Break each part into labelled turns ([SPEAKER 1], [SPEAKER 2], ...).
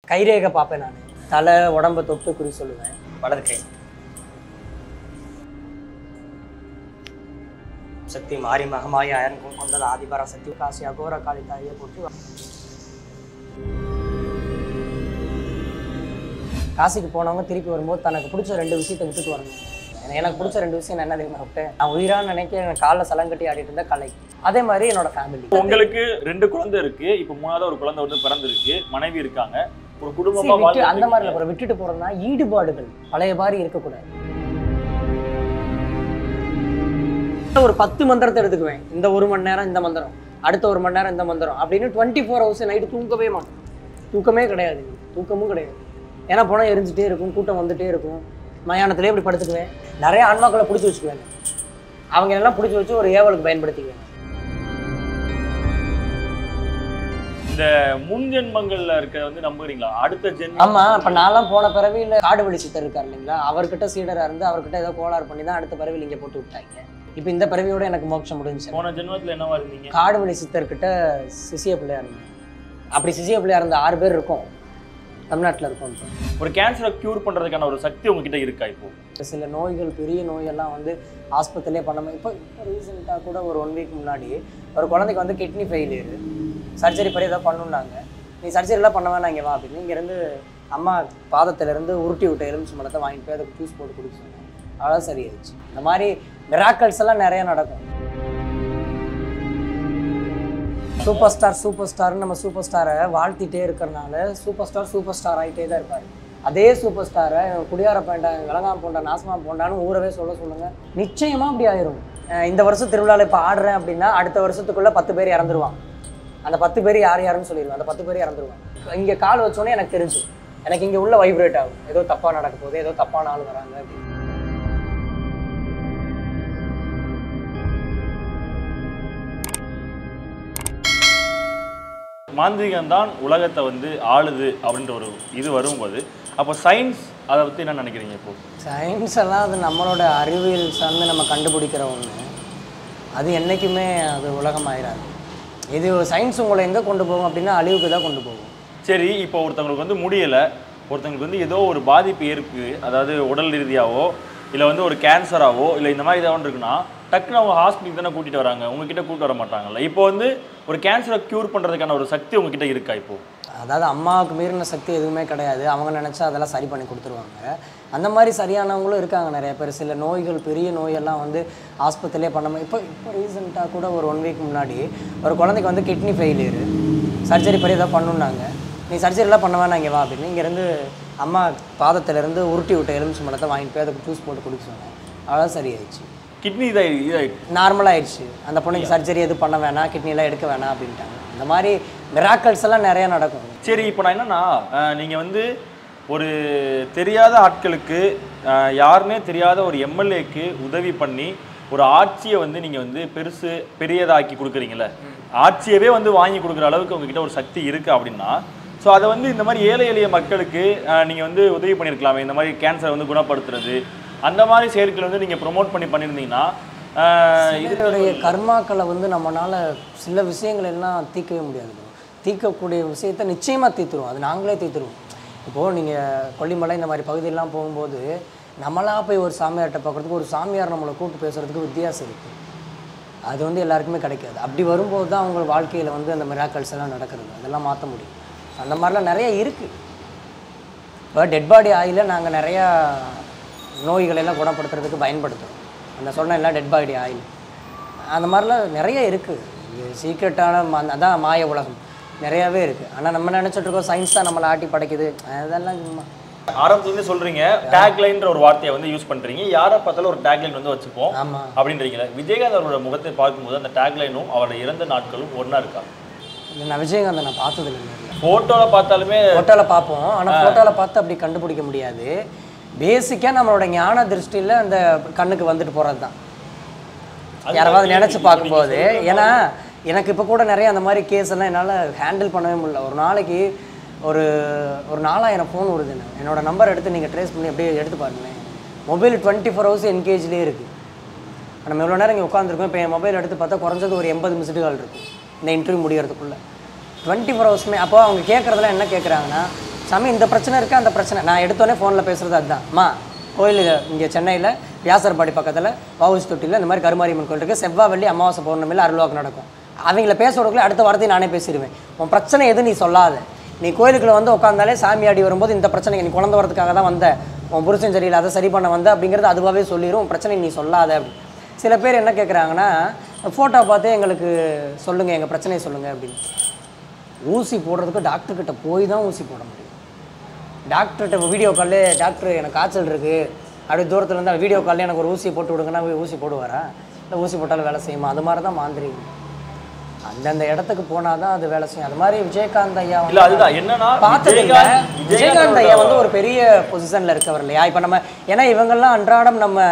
[SPEAKER 1] கைரேகை பார்ப்பேன் நான். தலை உடம்பை தொட்டு குறி சொல்லுவேன். வலது கை சக்தி மாறி மகமாய் அயன்கும் கொண்டது ஆதிபரா சக்தி காசி அகோர காளி தாயை போட்டு காசிக்கு போனவங்க திருப்பி வரும்போது தனக்கு பிடிச்ச 2 விஷயத்தை விட்டுட்டு வரணும். எனக்கு பிடிச்ச 2 விஷயம் நான் என்ன தெரியுமா விட்டேன்? நான் உயிரான்னு நினைக்க எனக்கு காலில் சலங்கட்டி ஆடிட்டு இருந்த கலை. அதே மாதிரி என்னோட ஃபேமிலி.
[SPEAKER 2] உங்களுக்கு 2 குழந்தை இருக்கு, இப்போ 3வது ஒரு குழந்தை வந்து பிறந்திருக்கு, மனைவி இருக்காங்க, ஒரு குடும்பமா
[SPEAKER 1] அந்த மாதிரி இல்லை. விட்டுட்டு போறதுனா ஈடுபாடுகள் பழைய மாதிரி இருக்கக்கூடாது. ஒரு 10 மந்திரத்தை எடுத்துக்குவேன். இந்த 1 மணி நேரம் இந்த மந்திரம், அடுத்த 1 மணி நேரம் இந்த மந்திரம் அப்படின்னு 24 hours நைட்டு தூங்கவே மாட்டோம். தூக்கமே கிடையாது, தூக்கமும் கிடையாது. ஏன்னா போனால் எரிஞ்சிட்டே இருக்கும், கூட்டம் வந்துட்டே இருக்கும். மயானத்திலே இப்படி படுத்துக்குவேன். நிறைய ஆன்மாக்களை பிடிச்சி வச்சுக்குவேன். அவங்க எல்லாம் பிடிச்சி வச்சு ஒரு ஏவலுக்கு பயன்படுத்திக்குவேன்.
[SPEAKER 2] இந்த முன் ஜென்மங்கள்ல இருக்க வந்து நம்புறீங்களா? அடுத்த ஜென்மம்?
[SPEAKER 1] ஆமா. இப்ப நான்லாம் போன பிறவியில் காடு வழி சித்தர் இருக்காரு இல்லைங்களா, அவர்கிட்ட சீடரா இருந்து அவர்கிட்ட ஏதோ கோளாறு பண்ணி தான் அடுத்த பிறவியில் இங்கே போட்டு விட்டாங்க. இப்போ இந்த பிறவியோட எனக்கு மோட்சம் முடிஞ்சு.
[SPEAKER 2] போன ஜென்மத்துல என்னவா இருந்தீங்க?
[SPEAKER 1] காடு வழி சித்தர்கிட்ட சிசிய பிள்ளையா இருந்தேன். அப்படி சிசிய பிள்ளையா இருந்த 6 பேர் இருக்கும் தமிழ்நாட்டில் இருக்கும்.
[SPEAKER 2] ஒரு கேன்சரை கியூர் பண்றதுக்கான ஒரு சக்தி உங்ககிட்ட இருக்கா? இப்போ
[SPEAKER 1] சில நோய்கள், பெரிய நோயெல்லாம் வந்து ஆஸ்பத்திரியிலே பண்ணாமல் இப்போ ரீசெண்டாக கூட ஒரு 1 வீக் முன்னாடி ஒரு குழந்தைக்கு வந்து கிட்னி ஃபெயிலியர், சர்ஜரி படி ஏதாவது பண்ணணுன்னாங்க. நீ சர்ஜரிலாம் பண்ண வேணாம் இங்கே வா அப்படின்னு. இங்கேருந்து அம்மா பாதத்திலேருந்து உருட்டி விட்ட எலுமிச்சை மலத்தை வாங்கிட்டு போய் அதுக்கு ஜூஸ் போட்டு குடிக்க சொன்னேன். அவ்வளோ சரியாயிடுச்சு. இந்த மாதிரி மிராக்கல்ஸ் எல்லாம் நிறையா நடக்கும். சூப்பர் ஸ்டார்னு நம்ம சூப்பர் ஸ்டாரை வாழ்த்திட்டே இருக்கிறனால சூப்பர் ஸ்டார் ஆகிட்டே தான் இருப்பார். அதே சூப்பர் ஸ்டாரை குடியார பேண்டா, விலங்காம போண்டா, நாசமா போண்டான்னு ஊரவே சொல்லுங்க, நிச்சயமாக அப்படி ஆயிரும். இந்த வருஷம் திருவிழாவில் இப்போ ஆடுறேன் அப்படின்னா அடுத்த வருஷத்துக்குள்ளே 10 பேர் இறந்துருவான். அந்த 10 பேர் யாருன்னு சொல்லிடுவேன். அந்த 10 பேர் இறந்துருவாங்க. இங்கே கால் வச்சோன்னே எனக்கு தெரிஞ்சு, எனக்கு இங்கே உள்ள வைப்ரேட் ஆகும். ஏதோ தப்பாக நடக்க போகுது, ஏதோ தப்பான ஆள் வராங்க அப்படின்னு.
[SPEAKER 2] மாந்திரிகம் தான் உலகத்தை வந்து ஆளுது அப்படின்ற ஒரு இது வரும்போது, அப்போ சயின்ஸ் அதை பற்றி என்ன நினைக்கிறீங்க? இப்போ
[SPEAKER 1] சயின்ஸ் எல்லாம் அது நம்மளோட அறிவியல் சார்ந்து நம்ம கண்டுபிடிக்கிற ஒன்று. அது என்றைக்குமே அது உலகம் ஆயிடாது. இது சயின்ஸ் உங்களை எங்கே கொண்டு போகும் அப்படின்னா அழிவுக்கு தான் கொண்டு போகும்.
[SPEAKER 2] சரி, இப்போ ஒருத்தவங்களுக்கு வந்து முடியலை, ஒருத்தவங்களுக்கு வந்து ஏதோ ஒரு பாதிப்பு இருக்குது, அதாவது உடல் ரீதியாவோ இல்லை வந்து ஒரு கேன்சராவோ இல்லை இந்த மாதிரி ஏதாவது இருக்குன்னா டக்குன்னு அவங்க ஹாஸ்பிட்டலுக்கு தானே கூட்டிகிட்டு வராங்க, உங்ககிட்ட கூப்பிட்டு வர மாட்டாங்கல்ல. இப்போ வந்து ஒரு கேன்சரை க்யூர் பண்ணுறதுக்கான ஒரு சக்தி உங்ககிட்ட இருக்கா? இப்போது
[SPEAKER 1] அதாவது அம்மாவுக்கு மீறின சக்தி எதுவுமே கிடையாது. அவங்க நினச்சா அதெல்லாம் சரி பண்ணி கொடுத்துருவாங்க. அந்த மாதிரி சரியானவங்களும் இருக்காங்க நிறைய பேர். சில நோய்கள், பெரிய நோயெல்லாம் வந்து ஆஸ்பத்திரியிலே பண்ணாமல் இப்போ ரீசெண்டாக கூட ஒரு 1 வீக் முன்னாடி ஒரு குழந்தைக்கு வந்து கிட்னி ஃபெயிலியர், சர்ஜரி படி ஏதாவது பண்ணணுன்னாங்க. நீ சர்ஜரிலாம் பண்ண வேணாம் இங்கே வா அப்படின்னு. இங்கேருந்து அம்மா பாதத்திலேருந்து உருட்டி விட்ட எலுமிச்சை மலத்தை வாங்கிட்டு போய் அதுக்கு ஜூஸ் போட்டு குடிக்க சொன்னேன். அவ்வளோ சரியாயிடுச்சு.
[SPEAKER 2] கிட்னி
[SPEAKER 1] நார்மலாகிடுச்சு. அந்த பொண்ணுக்கு சர்ஜரி எதுவும் பண்ண வேணாம், கிட்னிலாம் எடுக்க வேணாம் அப்படின்ட்டாங்க. இந்த மாதிரி மிராக்கல்ஸ் எல்லாம் நிறையா நடக்கும்.
[SPEAKER 2] சரி, இப்போ நான் என்னன்னா, நீங்கள் வந்து ஒரு தெரியாத ஆட்களுக்கு, யாருன்னே தெரியாத ஒரு எம்எல்ஏக்கு உதவி பண்ணி ஒரு ஆட்சியை வந்து நீங்கள் வந்து பெரியதாக்கி கொடுக்குறீங்களே, ஆட்சியவே வந்து வாங்கி கொடுக்குற அளவுக்கு உங்ககிட்ட ஒரு சக்தி இருக்குது அப்படின்னா, ஸோ அதை வந்து இந்த மாதிரி ஏழை எளிய மக்களுக்கு நீங்கள் வந்து உதவி பண்ணியிருக்கலாமே. இந்த மாதிரி கேன்சரை வந்து குணப்படுத்துறது, அந்த மாதிரி செயல்களை வந்து நீங்கள் ப்ரொமோட் பண்ணியிருந்தீங்கன்னா,
[SPEAKER 1] இதனுடைய கர்மாக்களை வந்து நம்மளால் சில விஷயங்கள் எல்லாம் தீர்க்கவே முடியாது. தீர்க்கக்கூடிய விஷயத்தை நிச்சயமாக தீர்த்துருவோம். அது நாங்களே தீர்த்துருவோம். இப்போது நீங்கள் கொல்லிமலை இந்த மாதிரி பகுதியெல்லாம் போகும்போது நம்மளாக போய் ஒரு சாமியார்கிட்ட பார்க்குறதுக்கு ஒரு சாமியார் நம்மளை கூப்பிட்டு பேசுகிறதுக்கு வித்தியாசம் இருக்குது. அது வந்து எல்லாருக்குமே கிடைக்காது. அப்படி வரும்போது தான் அவங்க வாழ்க்கையில் வந்து அந்த மிராக்கல்ஸ் எல்லாம் நடக்கிறது. அதெல்லாம் மாற்ற முடியும். அந்த மாதிரிலாம் நிறைய இருக்குது. இப்போ டெட் பாடி ஆயில நாங்கள் நிறையா நோய்களெல்லாம் குணப்படுத்துறதுக்கு பயன்படுத்துகிறோம். அந்த சொன்ன எல்லாம் டெட் பாடி ஆயில் அந்த மாதிரிலாம் நிறைய இருக்குது. சீக்ரெட்டான அதான் மாய உலகம் நிறையாவே இருக்குது. ஆனால் நம்ம நினச்சிட்டு இருக்கோம் சயின்ஸ் தான் நம்மளை ஆட்டி படைக்குது. அதெல்லாம் சும்மா.
[SPEAKER 2] ஆரம்பத்துலேருந்து சொல்கிறீங்க, டேக்லைன்ற ஒரு வார்த்தையை வந்து யூஸ் பண்ணுறீங்க. யாரை பார்த்தாலும் ஒரு டேக்லைன் வந்து வச்சுப்போம் அப்படின்றீங்களா? விஜயகாந்த் அவரோட முகத்தை பார்க்கும்போது அந்த டேக்லைனும் அவரோட இறந்த நாட்களும் ஒன்றா இருக்கா?
[SPEAKER 1] இல்லை, நான் விஜயகாந்தை நான் பார்த்தது இல்லை.
[SPEAKER 2] ஃபோட்டோவில் பார்த்தாலுமே
[SPEAKER 1] ஃபோட்டோவில் பார்ப்போம். ஆனால் ஃபோட்டோவில் பார்த்து அப்படி கண்டுபிடிக்க முடியாது. பேசிக்காக நம்மளோட ஞான திருஷ்டியில் அந்த கண்ணுக்கு வந்துட்டு போகிறது தான் யாராவது நினச்சி பார்க்கும்போது. ஏன்னா எனக்கு இப்போ கூட நிறைய அந்த மாதிரி கேஸ் எல்லாம் என்னால் ஹேண்டில் பண்ணவே முடியல. ஒரு நாளைக்கு ஒரு 4000 ஃபோன் வருது. என்னோடய நம்பர் எடுத்து நீங்கள் ட்ரேஸ் பண்ணி அப்படியே எடுத்து பாருங்களேன். மொபைல் 24 hours என்கேஜ்லேயே இருக்குது. நம்ம எவ்வளோ நேரம் இங்கே உட்காந்துருக்கோம். இப்போ என் மொபைல் எடுத்து பார்த்தா குறைஞ்சது ஒரு 80 மிஸ்டு கால் இருக்கும் இந்த இன்டர்வியூ முடிகிறதுக்குள்ளே. 24 hours. அப்போ அவங்க கேட்குறதுலாம் என்ன கேட்குறாங்கன்னா, சாமி இந்த பிரச்சனை இருக்குது அந்த பிரச்சனை. நான் எடுத்தோடனே ஃபோனில் பேசுகிறது அதுதான். அம்மா கோயில் இங்கே சென்னையில் வியாசர்பாடி பக்கத்தில் வவுசி தொட்டியில் இந்த மாதிரி கருமாரியம்மன் கோயில் இருக்குது. செவ்வாய் வெள்ளி அமாவாசை பௌர்ணமியில் அருள்வாக்கு நடக்கும். அவங்கள பேச விடக்குள்ள அடுத்த வாரத்தையும் நானே பேசிடுவேன். உன் பிரச்சனை எது நீ சொல்லாத. நீ கோயிலுக்குள்ள வந்து உட்காந்தாலே சாமி ஆடி வரும்போது இந்த பிரச்சனைக்கு நீ குழந்தை வரதுக்காக தான் வந்த, உன் புருஷன் சரியில்லை அதை சரி பண்ண வந்த அப்படிங்கிறது அதுவாகவே சொல்லிடும். உன் பிரச்சனை நீ சொல்லாத அப்படி. சில பேர் என்ன கேட்குறாங்கன்னா, ஃபோட்டோ பார்த்து எங்களுக்கு சொல்லுங்கள், எங்கள் பிரச்சனையை சொல்லுங்கள் அப்படின்னு. ஊசி போடுறதுக்கு டாக்டர்கிட்ட போய் தான் ஊசி போட முடியும். டாக்டர்கிட்ட வீடியோ கால்லே டாக்டர் எனக்கு காய்ச்சல் இருக்குது அப்படி தூரத்தில் இருந்தால் வீடியோ கால்லே எனக்கு ஒரு ஊசி போட்டு விடுங்கன்னா ஊசி போடுவாரா? இல்லை ஊசி போட்டாலும் வேலை செய்யுமா? அது மாதிரி தான் மாந்திரிகம். அந்தந்த இடத்துக்கு போனால் தான் அது வேலை செய்யும். அது மாதிரி விஜயகாந்த் ஐயா பார்த்ததில்ல. விஜயகாந்த் ஐயா வந்து ஒரு பெரிய பொசிஷனில் இருக்கவர் இல்லையா? இப்போ நம்ம ஏன்னா இவங்கெல்லாம் அன்றாடம் நம்ம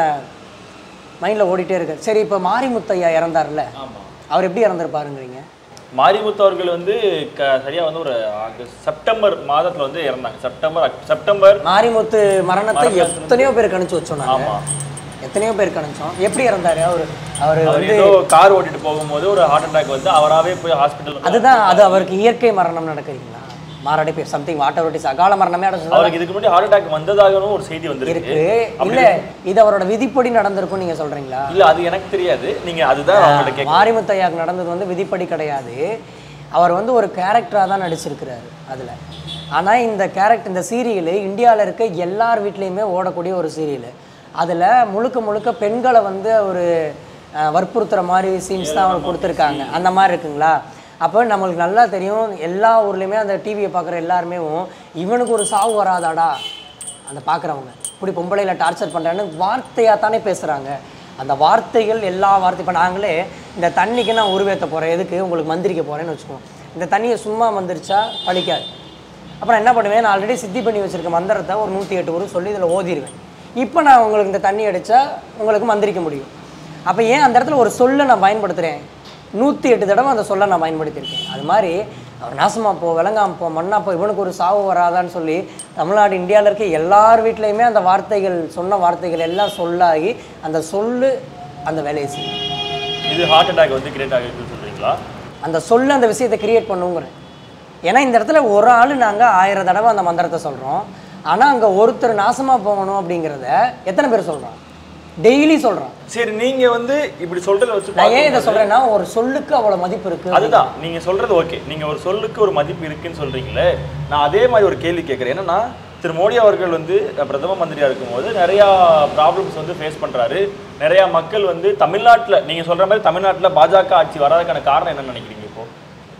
[SPEAKER 1] மைண்டில் ஓடிட்டே இருக்கு. சரி, இப்போ மாரிமுத்து ஐயா இறந்தார்ல, அவர் எப்படி இறந்துருப்பாருங்கிறீங்க?
[SPEAKER 2] மாரிமுத்து அவர்கள் வந்து சரியா வந்து ஒரு செப்டம்பர் மாதத்துல வந்து இறந்தாங்க. செப்டம்பர்
[SPEAKER 1] மாரிமுத்து மரணத்தை எத்தனையோ பேர் கணிச்சு வச்சோம். எத்தனையோ பேர் கணிச்சோம். எப்படி இறந்தாரு? அவர் வந்து
[SPEAKER 2] கார் ஓட்டிட்டு போகும்போது ஒரு ஹார்ட் அட்டாக் வந்து அவராகவே போய் ஹாஸ்பிட்டல்.
[SPEAKER 1] அதுதான், அது அவருக்கு இயற்கை மரணம் நடக்கிறீங்களா? மாரடைப்பு சம்திங் வாட்டர் ஓட்டிஸ் அகால மரணமே
[SPEAKER 2] அவருக்கு இதுக்கு முன்னாடி ஹார்ட் அட்டாக் வந்ததாகவும் ஒரு செய்தி வந்திருக்கு.
[SPEAKER 1] இல்ல இது அவரோட விதிப்படி நடந்திருக்கும் நீங்க சொல்றீங்களா?
[SPEAKER 2] இல்ல அது எனக்கு தெரியாது. நீங்க அதுதான்
[SPEAKER 1] மாரிமுத்து ஐயாக்கு நடந்தது வந்து விதிப்படி கிடையாது. அவர் வந்து ஒரு கேரக்டரா தான் நடிச்சிருக்கிறாரு அதுல. ஆனா இந்த கேரக்டர், இந்த சீரியல் இந்தியாவில் இருக்க எல்லார் வீட்லேயுமே ஓடக்கூடிய ஒரு சீரியல். அதில் முழுக்க முழுக்க பெண்களை வந்து ஒரு வற்புறுத்துகிற மாதிரி சீன்ஸ் தான் அவர் கொடுத்துருக்காங்க. அந்த மாதிரி இருக்குங்களா? அப்போ நம்மளுக்கு நல்லா தெரியும், எல்லா ஊர்லேயுமே அந்த டிவியை பார்க்குற எல்லாருமே இவனுக்கு ஒரு சாவு வராதாடா அந்த பார்க்குறவங்க இப்படி பொம்பளையில் டார்ச்சர் பண்ணுறான்னு வார்த்தையாக தானே பேசுகிறாங்க. அந்த வார்த்தைகள் எல்லா வார்த்தை. இப்போ நாங்களே இந்த தண்ணிக்கு நான் உருவேற்ற போகிறேன், எதுக்கு உங்களுக்கு மந்திரிக்க போகிறேன்னு வச்சுக்கோங்க. இந்த தண்ணியை சும்மா மந்திரிச்சா பழிக்காது. அப்புறம் என்ன பண்ணுவேன், நான் ஆல்ரெடி சித்தி பண்ணி வச்சுருக்க மந்திரத்தை ஒரு 108 ஊர் சொல்லி இதில் ஓதிடுவேன். இப்போ நான் உங்களுக்கு இந்த தண்ணி அடித்தா உங்களுக்கு மந்திரிக்க முடியும். அப்போ ஏன் அந்த இடத்துல ஒரு சொல்லை நான் பயன்படுத்துகிறேன்? 108 தடவை அந்த சொல்லை நான் பயன்படுத்தியிருக்கேன். அது மாதிரி அவர் நாசமாக போ, விளங்காம போ, மண்ணா போ, இவனுக்கு ஒரு சாவு வராதான்னு சொல்லி தமிழ்நாடு இந்தியாவில் இருக்க எல்லார் வீட்லேயுமே அந்த வார்த்தைகள், சொன்ன வார்த்தைகள் எல்லாம் சொல்லாகி அந்த சொல்லு அந்த வேலையை செய்யும்.
[SPEAKER 2] இது ஹார்ட் அட்டாக் வந்து கிரியேட் ஆகிருக்குன்னு சொல்கிறீங்களா?
[SPEAKER 1] அந்த சொல்லு அந்த விஷயத்தை கிரியேட் பண்ணுங்கிறேன். ஏன்னா இந்த இடத்துல ஒரு ஆள் நாங்கள் 1000 தடவை அந்த மந்திரத்தை சொல்கிறோம். ஆனால் அங்கே ஒருத்தர் நாசமாக போகணும் அப்படிங்கிறத எத்தனை பேர் சொல்கிறோம்? டெய்லி சொல்கிறோம்.
[SPEAKER 2] சரி, நீங்கள் வந்து இப்படி சொல்கிறத வச்சு
[SPEAKER 1] நான் ஏன் இதை சொல்கிறேன்னா, ஒரு சொல்லுக்கு அவ்வளோ மதிப்பு இருக்குது.
[SPEAKER 2] அதுதான் நீங்கள் சொல்கிறது ஓகே. நீங்கள் ஒரு சொல்லுக்கு ஒரு மதிப்பு இருக்குன்னு சொல்கிறீங்களே, நான் அதே மாதிரி ஒரு கேள்வி கேட்குறேன். என்னன்னா, திரு மோடி அவர்கள் வந்து பிரதம மந்திரியாக இருக்கும்போது நிறையா ப்ராப்ளம்ஸ் வந்து ஃபேஸ் பண்ணுறாரு. நிறையா மக்கள் வந்து தமிழ்நாட்டில், நீங்கள் சொல்கிற மாதிரி தமிழ்நாட்டில் பாஜக ஆட்சி வராதுக்கான காரணம் என்னன்னு நினைக்கிறீங்க? இப்போது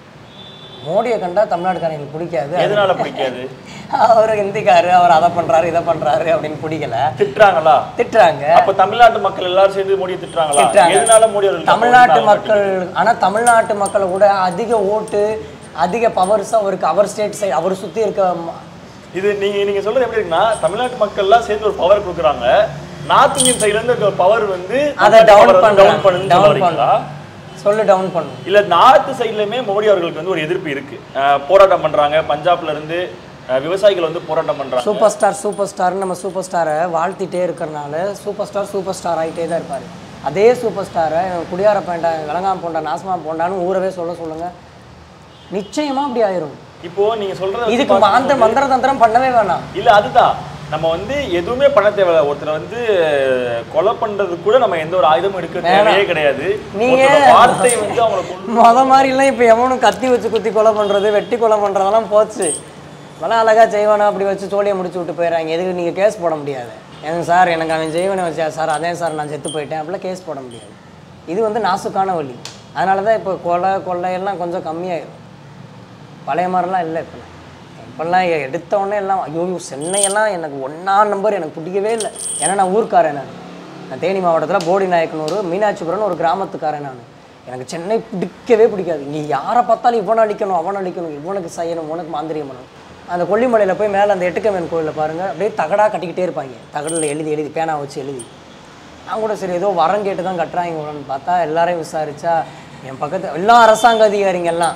[SPEAKER 1] மோடியை கண்டா தமிழ்நாட்டுக்காரங்களுக்கு பிடிக்காது.
[SPEAKER 2] எதனால பிடிக்காது?
[SPEAKER 1] அவர் ஹிந்திக்காரு, அவர் அதை பண்றாரு இதை பண்றாரு அப்படின்னு பிடிக்கல.
[SPEAKER 2] திட்டுறாங்களா?
[SPEAKER 1] திட்டுறாங்க.
[SPEAKER 2] அப்ப தமிழ்நாட்டு மக்கள் எல்லாரும் சேர்ந்து மோடியை திட்டுறாங்களா? எதனால மோடி அவர்கள்?
[SPEAKER 1] தமிழ்நாட்டு மக்கள், ஆனா தமிழ்நாட்டு மக்களை கூட அதிக ஓட்டு, அதிக பவர்ஸ் அவருக்கு, அவர் ஸ்டேட் சைடு அவர் சுத்தி இருக்க.
[SPEAKER 2] இது நீங்க சொல்றது எப்படி இருக்குன்னா, தமிழ்நாட்டு மக்கள் எல்லாம் சேர்ந்து ஒரு பவர் கொடுக்குறாங்க, நார்த் இந்தியன் சைடுல இருந்து பவர் வந்து
[SPEAKER 1] அதை டவுன் பண்ணுங்க. சொல்லு டவுன் பண்ணும்.
[SPEAKER 2] இல்ல நார்த் சைட்லயுமே மோடி அவர்களுக்கு வந்து ஒரு எதிர்ப்பு இருக்கு. போராட்டம் பண்றாங்க. பஞ்சாப்ல இருந்து விவசாயிகள் வந்து போராட்டம் பண்றாங்க.
[SPEAKER 1] சூப்பர் ஸ்டார்னு நம்ம சூப்பர் ஸ்டாரை வாழ்த்திட்டே இருக்கிறனால சூப்பர் ஸ்டார் ஆகிட்டே தான் இருப்பாரு. அதே சூப்பர் ஸ்டாரை குடியார பேண்டா, விளங்காம போண்டா, நாசமா போண்டான்னு ஊரவே சொல்லுங்க, நிச்சயமா அப்படி ஆயிரும்.
[SPEAKER 2] இப்போ நீங்க சொல்றது
[SPEAKER 1] இதுக்கு மந்திர தந்திரம் பண்ணவே வேணாம்.
[SPEAKER 2] இல்ல அதுதான், நம்ம வந்து எதுவுமே பண்ண தேவையில்ல. ஒருத்தர் வந்து கொலை பண்றது கூட நம்ம எந்த ஒரு ஆயுதமும் எடுக்க தேவையே கிடையாது.
[SPEAKER 1] நீங்க
[SPEAKER 2] வார்த்தை வந்து அவங்களை
[SPEAKER 1] மாதிரி எல்லாம் இப்ப எவனும் கத்தி வச்சு குத்தி கொலை பண்றது, வெட்டி கொலை பண்றதெல்லாம் போச்சு. அதெல்லாம் அழகா செய்வானா அப்படி வச்சு தோழியை முடிச்சு விட்டு போயிடறாங்க. எதுக்கு நீங்க கேஸ் போட முடியாது? எனக்கு சார் எனக்கு அவன் ஜெய்வனை வச்சா சார், அதே சார் நான் செத்து போயிட்டேன் அப்படிலாம் கேஸ் போட முடியாது. இது வந்து நாசுக்கான வழி. அதனாலதான் இப்போ கொள்ளையெல்லாம் கொஞ்சம் கம்மியாயிடும். பழைய மாதிரிலாம் இல்லை. இப்போல்லாம் எடுத்த உடனே எல்லாம் ஐயோ சென்னையெல்லாம் எனக்கு 1ஆம் நம்பர் எனக்கு பிடிக்கவே இல்லை. ஏன்னா நான் ஊர்க்காரன். நான் தேனி மாவட்டத்தில் போடி நாயக்கனூர் மீனாட்சிபுரம்னு ஒரு கிராமத்துக்காரன். எனக்கு சென்னை பிடிக்கவே பிடிக்காது. இங்கே யாரை பார்த்தாலும் இவனை அழிக்கணும், அவனை அழிக்கணும், இவனுக்கு செய்யணும், உனக்கு மாந்திரியம் பண்ணணும். அந்த கொல்லிமலையில் போய் மேலே அந்த எட்டுக்கம்மன் கோயிலில் பாருங்கள், அப்படியே தகடாக கட்டிக்கிட்டே இருப்பாங்க. தகடில் எழுதி பேனா வச்சு எழுதி. நான் கூட சரி ஏதோ வரம் கேட்டு தான் கட்டுறாங்க பார்த்தா எல்லாரையும் விசாரித்தா என் பக்கத்து எல்லா அரசாங்க அதிகாரிங்கெல்லாம்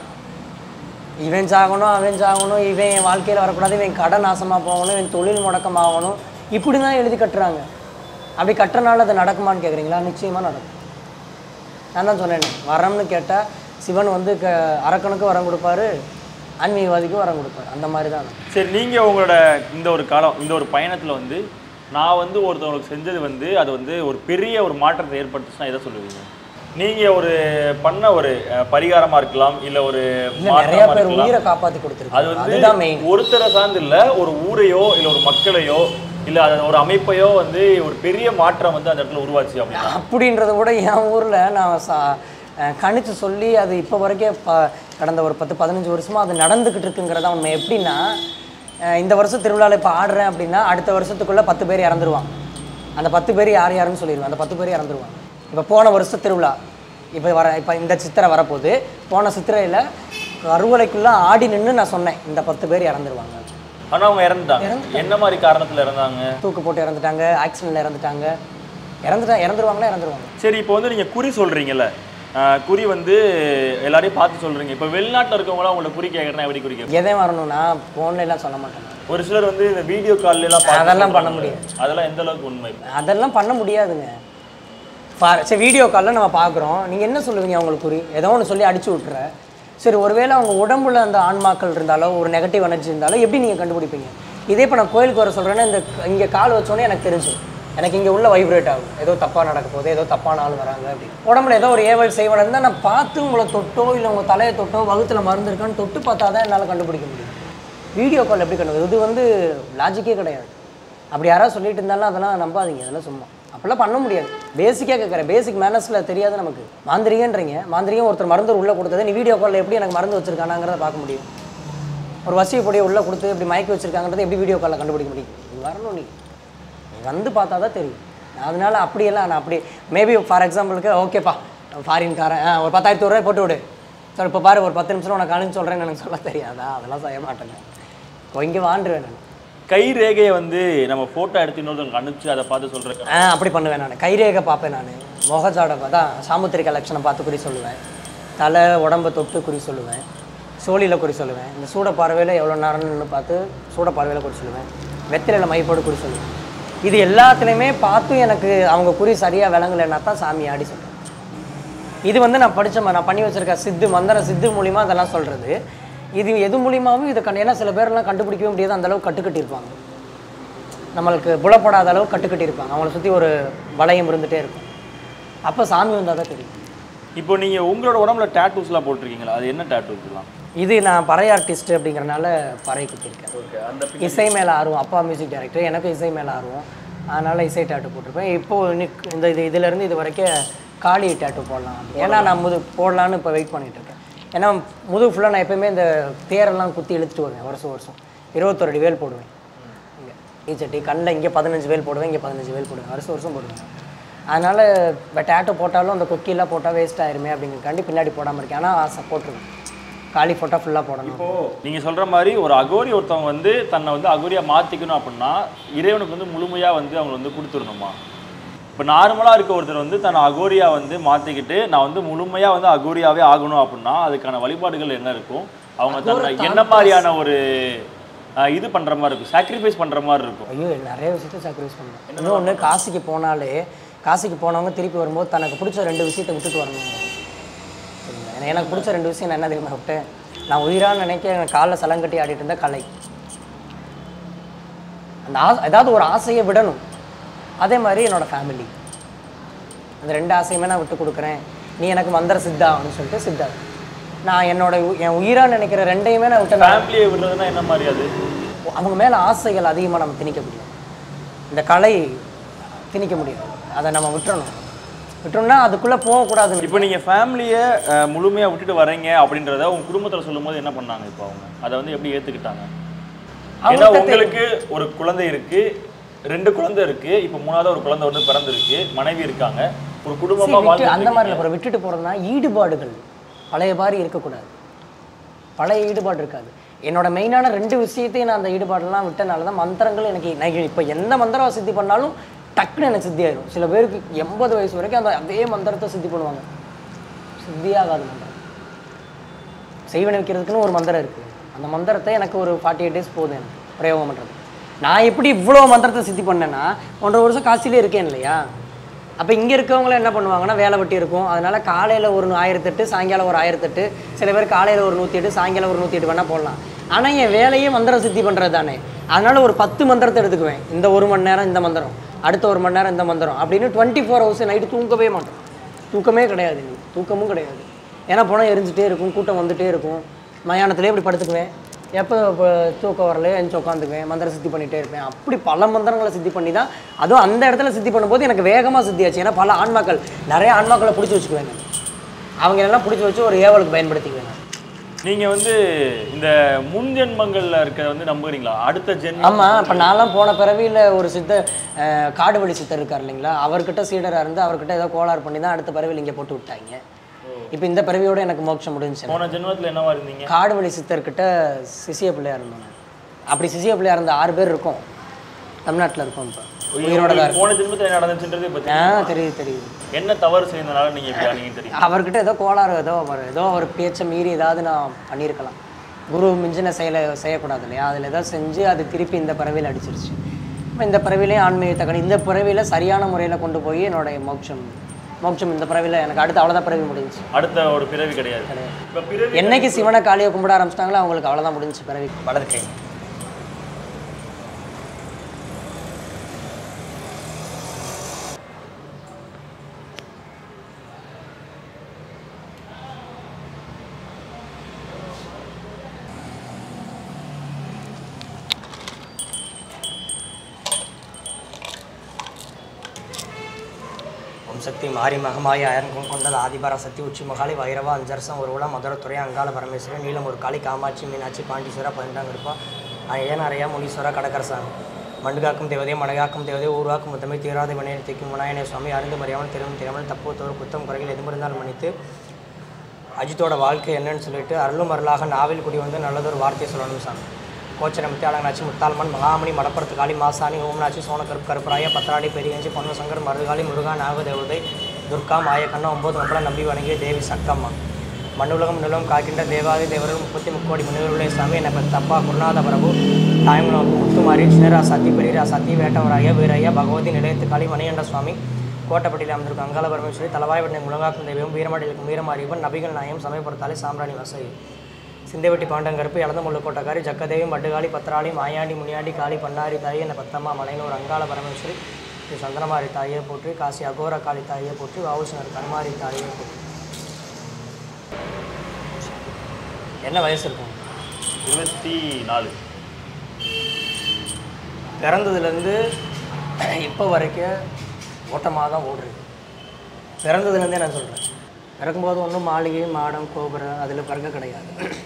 [SPEAKER 1] இவன் சாகணும், அவன் சாகணும், இவன் என் வாழ்க்கையில் வரக்கூடாது, இவன் கடன் நாசமாக போகணும், இவன் தொழில் முடக்கமாகணும், இப்படி தான் எழுதி கட்டுறாங்க. அப்படி கட்டுறனால அது நடக்குமான்னு கேட்குறீங்களா? நிச்சயமாக நடக்கும். நான் தான் சொன்னேன், வரம்னு கேட்டால் சிவன் வந்து அரக்கனுக்கு வரம் கொடுப்பாரு, ஆன்மீகவாதிக்கும் வரம் கொடுப்பார். அந்த மாதிரி தான்.
[SPEAKER 2] சரி, நீங்கள் உங்களோட இந்த ஒரு காலம் இந்த ஒரு பயணத்தில் வந்து நான் வந்து ஒருத்தவங்களுக்கு செஞ்சது வந்து அது வந்து ஒரு பெரிய ஒரு மாற்றத்தை ஏற்படுத்துச்சுன்னா எதை சொல்லுவீங்க? நீங்கள் ஒரு பண்ண ஒரு பரிகாரமாக இருக்கலாம், இல்லை ஒரு
[SPEAKER 1] நிறைய பேர் உயிரை காப்பாற்றி கொடுத்துருக்கு.
[SPEAKER 2] அது வந்து ஒருத்தரை சார்ந்து இல்லை, ஒரு ஊரையோ இல்லை ஒரு மக்களையோ இல்லை அது ஒரு அமைப்பையோ வந்து ஒரு பெரிய மாற்றம் வந்து அந்த இடத்துல உருவாச்சு
[SPEAKER 1] அப்படின்றத கூட என் ஊரில் நான் கணிச்சு சொல்லி அது இப்போ வரைக்கும் கடந்த ஒரு 10-15 வருஷமாக அது நடந்துக்கிட்டு இருக்குங்கிறதா உண்மை. எப்படின்னா இந்த வருஷம் திருவிழாவில் இப்போ ஆடுறேன் அப்படின்னா அடுத்த வருஷத்துக்குள்ளே 10 பேர் இறந்துருவாங்க. அந்த 10 பேர் யார் யாருன்னு சொல்லிடுவேன். அந்த 10 பேர் இறந்துருவாங்க. இப்போ போன வருஷம் திருவிழா இப்போ இந்த சித்திரை வரப்போகுது. போன சித்திரையில் அறுவலைக்குள்ளே ஆடி நின்று நான் சொன்னேன் இந்த 10 பேர் இறந்துருவாங்க.
[SPEAKER 2] ஆனால் அவங்க இறந்துட்டாங்க. என்ன மாதிரி காரணத்தில் இறந்தாங்க?
[SPEAKER 1] தூக்கு போட்டு இறந்துட்டாங்க, ஆக்சிடென்ட்டில் இறந்துட்டாங்க. இறந்துருவாங்க. சரி,
[SPEAKER 2] இப்போ வந்து நீங்கள் குறி சொல்கிறீங்கல்ல, குறி வந்து எல்லாரையும் பார்த்து சொல்கிறீங்க. இப்போ வெளிநாட்டில் இருக்கவங்களாம் உங்களோட குறி கேட்குறேன்னா எப்படி குறி கேட்குறேன்?
[SPEAKER 1] எதே வரணும்னா ஃபோன்ல எல்லாம் சொல்ல மாட்டேன்.
[SPEAKER 2] ஒரு சிலர் வந்து இந்த வீடியோ கால்லாம்
[SPEAKER 1] அதெல்லாம் பண்ண முடியாது.
[SPEAKER 2] அதெல்லாம் எந்த அளவுக்கு உண்மை?
[SPEAKER 1] அதெல்லாம் பண்ண முடியாதுங்க. சரி, வீடியோ காலில் நம்ம பார்க்குறோம். நீங்கள் என்ன சொல்லுவீங்க? அவங்களுக்கு குறி ஏதோ ஒன்று சொல்லி அடிச்சு விட்டுற. சரி, ஒருவேளை அவங்க உடம்புல அந்த ஆன்மாக்கள் இருந்தாலோ ஒரு நெகட்டிவ் எனர்ஜி இருந்தாலோ எப்படி நீங்கள் கண்டுபிடிப்பீங்க? இதே இப்போ நான் கோயிலுக்கு வர சொல்கிறேன்னா இந்த இங்கே கால் வச்சோன்னே எனக்கு தெரிஞ்சு எனக்கு இங்கே உள்ள வைப்ரேட் ஆகும். ஏதோ தப்பாக நடக்க போகுது, ஏதோ தப்பான ஆள் வராங்க அப்படின்னு. உடம்புல ஏதோ ஒரு ஏவல் செய்வன இருந்தால் நான் பார்த்து உங்களை தொட்டோ இல்லை உங்கள் தலையை தொட்டோ வகுத்தில் மருந்து இருக்கான்னு தொட்டு பார்த்தா தான் என்னால் கண்டுபிடிக்க முடியும். வீடியோ கால் எப்படி கண்டுபிடிக்கும்? இது வந்து லாஜிக்கே கிடையாது. அப்படி யாராவது சொல்லிட்டு இருந்தாலும் அதெல்லாம் நம்பாதீங்க. அதெல்லாம் சும்மா அப்படிலாம் பண்ண முடியாது. பேசிக்காக கேட்குறேன். பேசிக் மேனர்ஸில் தெரியாது நமக்கு. மாந்திரிகன்றீங்க, மாந்திரிகம் ஒருத்தர் மருந்து உள்ளே கொடுத்தது நீ வீடியோ காலில் எப்படி எனக்கு மருந்து வச்சுருக்கானாங்கிறத பார்க்க முடியும். ஒரு வசியப்படியை உள்ளே கொடுத்து இப்படி மயக்கி வச்சுருக்காங்கிறத எப்படி வீடியோ காலில் கண்டுபிடிக்க முடியும்? நீ வரணும், நீ வந்து பார்த்தா தான் தெரியும். அதனால் அப்படியெல்லாம் நான் அப்படி மேபி ஃபார் எக்ஸாம்பிளுக்கு ஓகேப்பா ஃபாரின்காரன் ஒரு 10,000 ரூபாய் போட்டு விடு சார், இப்போ பாரு ஒரு 10 நிமிஷம் உனக்கு அனுப்பிச்சு சொல்கிறேன்னு எனக்கு சொல்ல தெரியாதா? அதெல்லாம் செய்ய மாட்டேங்க. இங்கே வாண்டுவேன் நான்.
[SPEAKER 2] கை ரேகையை வந்து நம்ம ஃபோட்டோ எடுத்து இன்னொருத்தவங்களுக்கு அனுப்பிச்சு அதை பார்த்து சொல்கிறேன்.
[SPEAKER 1] அப்படி பண்ணுவேன் நான். கை ரேகை பார்ப்பேன் நான். முகஜாடை தான் சாமுத்திரிக லட்சணம் பார்த்து குறி சொல்லுவேன். தலை உடம்பை தொட்டு குறி சொல்லுவேன். சோழியில் குறி சொல்லுவேன். இந்த சூட பார்வையில் எவ்வளோ நேரம்னு பார்த்து சூட பார்வையில் குறி சொல்லுவேன். வெத்திலையில் மைப்போடு குறி சொல்லுவேன். இது எல்லாத்துலேயுமே பார்த்து எனக்கு அவங்க குறி சரியாக விளங்கலைன்னா தான் சாமி ஆடி சொல்கிறேன். இது வந்து நான் நான் பண்ணி வச்சுருக்க சித்து மந்திர சித்து மூலிமா அதெல்லாம் சொல்கிறது. இது எது மூலியமாகவும் இதை ஏன்னா சில பேரெல்லாம் கண்டுபிடிக்கவே முடியாது. அந்தளவுக்கு கட்டுக்கட்டியிருப்பாங்க. நம்மளுக்கு புலப்படாத அளவு கட்டுக்கட்டியிருப்பாங்க. அவங்கள சுற்றி ஒரு வளையம் இருந்துகிட்டே இருக்கும். அப்போ சாமி வந்தால் தான் தெரியும்.
[SPEAKER 2] இப்போ நீங்கள் உங்களோட உடம்புல டேட்டூஸ்லாம் போட்டிருக்கீங்களா? அது என்ன டேட்டூஸ்லாம்?
[SPEAKER 1] இது நான் பறை ஆர்டிஸ்ட் அப்படிங்கிறனால பறை குத்திருக்கேன்.
[SPEAKER 2] அந்த
[SPEAKER 1] இசை மேலே ஆர்வம். அப்பா மியூசிக் டைரக்டர், எனக்கும் இசை மேலே ஆர்வம். அதனால் இசை டேட்டு போட்டிருப்பேன். இப்போது இந்த இதிலேருந்து இது வரைக்கும் காளி டேட்டு போடலாம். ஏன்னா நான் போடலான்னு இப்போ வெயிட் பண்ணிகிட்ருக்கேன். ஏன்னா முதுகு ஃபுல்லாக நான் எப்போயுமே இந்த தேரெல்லாம் குத்தி இழுத்துட்டு வருவேன். வருஷம் 21 அடி வேல் போடுவேன். இங்கே ஈச்சட்டி கண்ணில் இங்கே 15 வேல் போடுவேன், இங்கே 15 வேல் போடுவேன். வருஷம் போடுவேன். அதனால் இப்போ டேட்டு போட்டாலும் அந்த கொக்கிலாம் போட்டால் வேஸ்ட் ஆயிருமே அப்படிங்கிறக்காண்டி பின்னாடி போடாமல் இருக்கேன். ஆனால் ஆசை போட்டுருவேன். காளி ஃபோட்டோ ஃபுல்லாக போடணும்.
[SPEAKER 2] இப்போது நீங்கள் சொல்கிற மாதிரி ஒரு அகோரி ஒருத்தவங்க வந்து தன்னை வந்து அகோரியாக மாற்றிக்கணும் அப்படின்னா இறைவனுக்கு வந்து முழுமையாக வந்து அவங்க வந்து கொடுத்துடணுமா? இப்போ நார்மலாக இருக்க ஒருத்தர் வந்து தன்னை அகோரியாக வந்து மாற்றிக்கிட்டு நான் வந்து முழுமையாக வந்து அகோரியாவே ஆகணும் அப்படின்னா அதுக்கான வழிபாடுகள் என்ன இருக்கும்? அவங்க தன்னை என்ன மாதிரியான ஒரு இது பண்ணுற மாதிரி இருக்கும், சாக்ரிஃபைஸ் பண்ணுற மாதிரி இருக்கும்?
[SPEAKER 1] ஐயோ, நிறைய விஷயத்த சாக்ரிஃபைஸ் பண்ணுவேன். இன்னொன்று காசிக்கு போனாலே காசிக்கு போனவங்க திருப்பி வரும்போது தனக்கு பிடிச்ச 2 விஷயத்தை விட்டுட்டு வரணும். சரிங்களா? எனக்கு பிடிச்ச 2 விஷயம் நான் என்ன தெரியுமா விட்டேன்? நான் உயிரான்னு நினைக்க எனக்கு காலில் சலங்கட்டி ஆடிட்டு இருந்த கலை. அந்த ஏதாவது ஒரு ஆசையை விடணும். அதே மாதிரி என்னோடய ஃபேமிலி, அந்த 2 ஆசையுமே நான் விட்டு கொடுக்குறேன். நீ எனக்கு மந்திர சித்தா அப்படின்னு சொல்லிட்டு சித்தா. நான் என் உயிராக நினைக்கிற 2ஐயுமே நான் விட்டு.
[SPEAKER 2] ஃபேமிலியை விடுறதுன்னா என்ன மாதிரி? அது
[SPEAKER 1] அவங்க மேலே ஆசைகள் அதிகமாக நம்ம திணிக்க முடியும். இந்த கலை திணிக்க முடியாது. அதை நம்ம விட்டுறோம்னா அதுக்குள்ளே போகக்கூடாது.
[SPEAKER 2] இப்போ நீங்கள் ஃபேமிலியை முழுமையாக விட்டுட்டு வரீங்க அப்படின்றத உங்கள் குடும்பத்தில் சொல்லும் போது என்ன பண்ணாங்க? இப்போ அவங்க அதை வந்து எப்படி ஏற்றுக்கிட்டாங்க? ஏன்னா உங்களுக்கு ஒரு குழந்தை இருக்குது, 2 குழந்தை இருக்குது, இப்போ 3ஆவது ஒரு குழந்தை வந்து பிறந்திருக்கு, மனைவி இருக்காங்க, ஒரு குடும்பமாக
[SPEAKER 1] அந்த மாதிரி இல்லை. விட்டுட்டு போகிறதுனா ஈடுபாடுகள் பழைய மாதிரி இருக்கக்கூடாது. பழைய ஈடுபாடு இருக்காது. என்னோட மெயினான 2 விஷயத்தையும் நான் அந்த ஈடுபாடெல்லாம் விட்டனால தான் மந்திரங்கள் எனக்கு இப்போ எந்த மந்திரம் சித்தி பண்ணாலும் டக்குன்னு எனக்கு சித்தி ஆயிடும். சில பேருக்கு 80 வயசு வரைக்கும் அதே மந்திரத்தை சித்தி பண்ணுவாங்க. சித்தியாகாது மந்திரம். செய்வனை வைக்கிறதுக்குன்னு ஒரு மந்திரம் இருக்குது. அந்த மந்திரத்தை எனக்கு ஒரு 48 days போதும் எனக்கு பிரயோகம் பண்ணுறது. நான் எப்படி இவ்வளோ மந்திரத்தை சித்தி பண்ணேன்னா 1.5 வருஷம் காசிலே இருக்கேன் இல்லையா? அப்போ இங்கே இருக்கவங்கள என்ன பண்ணுவாங்கன்னா வேலை வெட்டி இருக்கும், அதனால் காலையில் ஒரு 1008 சாயங்காலம் ஒரு 1008, சில பேர் காலையில் ஒரு 108 சாயங்காலம் ஒரு 108 வேணால் போடலாம். ஆனால் என் வேலையே மந்திர சித்தி பண்ணுறது தானே, அதனால் ஒரு 10 மந்திரத்தை எடுத்துக்குவேன். இந்த 1 மணி நேரம் இந்த மந்திரம், அடுத்த 1 மணி நேரம் இந்த மந்திரம் அப்படின்னு 24 ஹவர்ஸ் நைட்டு தூங்கவே மாட்டோம். தூக்கமே கிடையாது, தூக்கமும் கிடையாது. ஏன்னா பணம் எரிஞ்சிட்டே இருக்கும், கூட்டம் வந்துகிட்டே இருக்கும். மயானத்திலே இப்படி படுத்துக்குவேன், எப்போ இப்போ தூக்கம் வரலையோ எஞ்சி உட்காந்துக்குவேன், மந்திரம் சித்தி பண்ணிகிட்டே இருப்பேன். அப்படி பல மந்திரங்களை சித்தி பண்ணி தான், அதுவும் அந்த இடத்துல சித்தி பண்ணும்போது எனக்கு வேகமாக சித்தியாச்சு. ஏன்னா பல ஆன்மாக்கள், நிறைய ஆன்மாக்களை பிடிச்சி வச்சுக்குவேங்க, அவங்க எல்லாம் பிடிச்சி வச்சு ஒரு ஏவலுக்கு பயன்படுத்திக்குவேங்க.
[SPEAKER 2] நீங்கள் வந்து இந்த முன் ஜென்மங்களில் இருக்கிற வந்து நம்புறீங்களா? அடுத்த ஜென்மம்?
[SPEAKER 1] ஆமாம், இப்போ நான்லாம் போன பிறவியில் ஒரு சித்தர், காடுவழி சித்தர் இருக்கார் இல்லைங்களா, அவர்கிட்ட சீடராக இருந்து அவர்கிட்ட ஏதோ கோளாறு பண்ணி தான் அடுத்த பிறவியில் இங்கே போட்டு விட்டாங்க. இப்போ இந்த பிறவியோட எனக்கு மோட்சம் முடிஞ்சு.
[SPEAKER 2] போன ஜென்மத்தில் என்னவா இருந்தீங்க?
[SPEAKER 1] காடுவழி சித்தர்கிட்ட சிசிய பிள்ளையாக இருந்தோம். அப்படி சிசிய பிள்ளையாக இருந்த 6 பேர் இருக்கோம், தமிழ்நாட்டில் இருக்கோம். இப்போ உயிரோட தான்.
[SPEAKER 2] போன ஜென்மத்தில் என்ன நடந்துச்சுன்றது பற்றி
[SPEAKER 1] தெரியுது.
[SPEAKER 2] என்ன தவறு செய்யறதுனால நீங்கள் இப்படி ஆனீங்கன்னு தெரியும்.
[SPEAKER 1] அவர்கிட்ட ஏதோ கோளாறு, ஏதோ அவர் பேச்சை மீறி ஏதாவது நான் பண்ணியிருக்கலாம். குரு மிஞ்சின செய்யக்கூடாது இல்லையா, அதில் ஏதாவது செஞ்சு அது திருப்பி இந்த பிறவியில் அடிச்சிருச்சு. இப்போ இந்த பிறவிலே ஆன்மீகத்தை கணி, இந்த பிறவியில் சரியான முறையில் கொண்டு போய் என்னுடைய மோட்சம் இந்த பிறவியில் எனக்கு அடுத்து அவ்வளோதான் பிறவி முடிஞ்சு.
[SPEAKER 2] அடுத்த ஒரு பிறவி கிடையாது. இப்போ பிறவி
[SPEAKER 1] என்னைக்கு சிவனை காளியை கும்பிட ஆரம்பிச்சிட்டாங்களோ அவங்களுக்கு அவ்வளோதான் முடிஞ்சு பிறவி. வலது கை சக்தி மாரி மகமாய அயன்கும் கொண்டது ஆதிபரா சக்தி உச்சி மகாலி வைரவா அஞ்சரசம் ஒரு உலா மதுரத்துறை அங்காள பரமேஸ்வரன் நீலம் ஒரு காளி காமாட்சி மீனாட்சி பாண்டீஸ்வரா 12 இருப்பா ஏனறையா முனீஸ்வரா கடகரசாமி மண்டுகாக்கும் தேவதே மடகாக்கும் தேவதே ஊர்வாக்கும் முத்தமை தீராத வினையத்திக்கும் விநாயகனே சுவாமி அருந்து மறியாமல் திறமல் தப்புவத்தோடு குத்தம் குறைகள் எதுமிருந்தாலும் மன்னித்து அஜித்தோட வாழ்க்கை என்னன்னு சொல்லிட்டு அருளும் அருளாக நாவில் குடி வந்து நல்லதொரு வார்த்தையை சொல்லணும் சாமி. கோச்சரமித்தி அழகனாச்சி முத்தால்மன் மகாமணி மடப்பரத்து காளி மாசாணி ஓமனாச்சி சோனக்கருப்பு கருப்பராய பத்திராடி பெரியஞ்சி பொன்னசங்கர் மருதுகாளி முருகா நாகதேவதை துர்கா மாயக்கண்ணா 9 மம்பளம் நம்பி வணங்கிய தேவி சக்கம்மா மண்ணுலகம் நிலம் காக்கின்ற தேவாதி தேவர்கள் 33 கோடி முனிவர்களுடைய சாமி என்னை பற்றி தப்பா குருநாத பிரபு தாய்மலம் முத்துமாரி சினரா சத்தி பெரியரா சத்தி வேட்டவராய வீரையா பகவதி நிலையத்து காளி மணிகண்ட சுவாமி கோட்டப்பட்டியில் அமர்ந்திருக்கும் அங்காள பரமேஸ்வரி தலவாய் வண்ணை முழங்காக்கும் தெய்வம் வீரமாடிகளுக்கும் வீரமாரியவன் நபிகள் நாயம் சமயபுரத்தாலே சாம்ராணி வசை சிந்தைவட்டி பாண்டங்கருப்பு இழந்த முள்ளு கோட்டக்காரி ஜக்கதேவி மட்டுகாளி பத்திராளி மாயாண்டி முனியாண்டி காளி பண்டாரி தாயி என்ன பத்தம்மா மலைனூர் அங்காள பரமேஸ்வரி ஸ்ரீ சந்தனமாரி தாயை போற்றி காசி அகோர காளி தாயை போற்றி வாவுசனர் கருமாரி தாயை போற்றி. என்ன வயசு இருக்கும்?
[SPEAKER 2] 24.
[SPEAKER 1] பிறந்ததுலேருந்து இப்போ வரைக்கும் ஓட்டமாக தான் ஓடுறது. பிறந்ததுலேருந்தே நான் சொல்கிறேன், பிறக்கும்போது ஒன்றும் மாளிகை மாடம் கோபுரம் அதில் பிறக்க கிடையாது.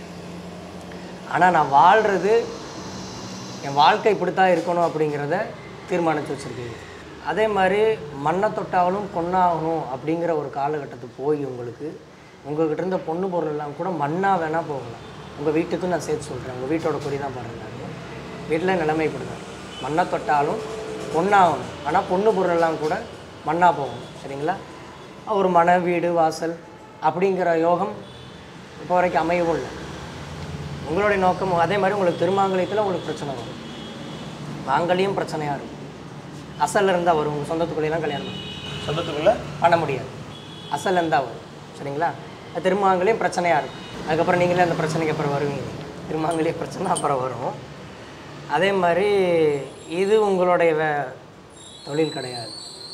[SPEAKER 1] ஆனால் நான் வாழ்கிறது, என் வாழ்க்கை இப்படித்தான் இருக்கணும் அப்படிங்கிறத தீர்மானித்து வச்சுருக்கேன். அதே மாதிரி மண்ணை தொட்டாலும் பொண்ணாகணும் அப்படிங்கிற ஒரு காலகட்டத்துக்கு போய் உங்களுக்கு உங்கள்கிட்ட இருந்த பொண்ணு பொருள் எல்லாம் கூட மண்ணாக வேணால் போகலாம். உங்கள் வீட்டுக்கும் நான் சேர்த்து சொல்கிறேன், உங்கள் வீட்டோட குறி தான் பாருங்கள். வீட்டில் நிலைமைப்படுதார் மண்ணை தொட்டாலும் பொண்ணாகணும், ஆனால் பொண்ணு பொருளெல்லாம் கூட மண்ணாக போகணும். சரிங்களா? ஒரு மன வீடு வாசல் அப்படிங்கிற யோகம் இப்போ வரைக்கும் அமையவும் இல்லை. உங்களுடைய நோக்கம் அதே மாதிரி உங்களுக்கு திருமாங்கல்யத்தில் உங்களுக்கு பிரச்சனை வரும், மாங்கல்யம் பிரச்சனையாக இருக்கும். அசல் இருந்தால் வரும், உங்கள் சொந்தத்துக்குள்ளேலாம் கல்யாணம்
[SPEAKER 2] சொந்தத்துக்குள்ளே
[SPEAKER 1] பண்ண முடியாது, அசல் இருந்தால் வரும். சரிங்களா? திருமாங்கல்யம் பிரச்சனையாக இருக்கும். அதுக்கப்புறம் நீங்களே அந்த பிரச்சனைக்கு அப்புறம் வருவீங்க, திருமாங்கல்ய பிரச்சனை அப்புறம் வரும். அதே மாதிரி இது உங்களுடைய தொழில் கிடையாது.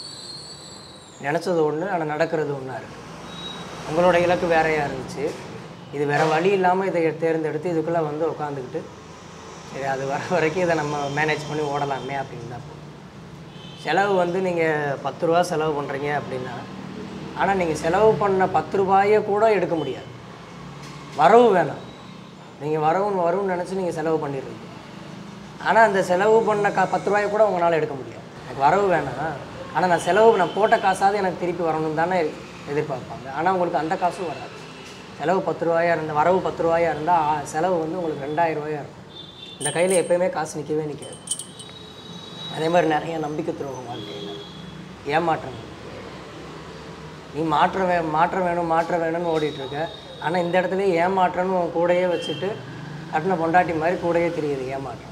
[SPEAKER 1] நினச்சது ஒன்று, ஆனால் நடக்கிறது ஒன்றா இருக்குது. உங்களோட இலக்கு வேறையாக இருந்துச்சு, இது வேறு வழி இல்லாமல் இதை தேர்ந்தெடுத்து இதுக்குள்ளே வந்து உட்காந்துக்கிட்டு சரி அது வர வரைக்கும் இதை நம்ம மேனேஜ் பண்ணி ஓடலாமே அப்படின்னு தான். செலவு வந்து நீங்கள் 10 ரூபா செலவு பண்ணுறீங்க அப்படின்னா, ஆனால் நீங்கள் செலவு பண்ண 10 ரூபாயை கூட எடுக்க முடியாது. வரவு வேணாம், நீங்கள் வரும்னு நினச்சி நீங்கள் செலவு பண்ணிடுறீங்க. ஆனால் அந்த செலவு பண்ண 10 ரூபாயை கூட உங்களால் எடுக்க முடியாது. எனக்கு வரவு வேணாம், ஆனால் நான் போட்ட காசாவது எனக்கு திருப்பி வரணும்னு தானே எதிர்பார்ப்பாங்க. ஆனால் உங்களுக்கு அந்த காசும் வராது. செலவு 10 ரூபாயாக இருந்தால், வரவு 10 ரூபாயாக இருந்தால் செலவு வந்து உங்களுக்கு 2000 ரூபாயாக இருக்கும். இந்த கையில் எப்போயுமே காசு நிற்கவே நிற்காது. அதே மாதிரி நிறைய நம்பிக்கை துரோகம் வாழ்க்கையில் ஏமாற்றங்கள். நீ மாற்ற வேணும்னு ஓடிட்டுருக்க, ஆனால் இந்த இடத்துல ஏமாற்றம்னு உன் கூடையே வச்சுட்டு கட்டின பொண்டாட்டி மாதிரி கூடையே தெரியுது ஏமாற்றம்.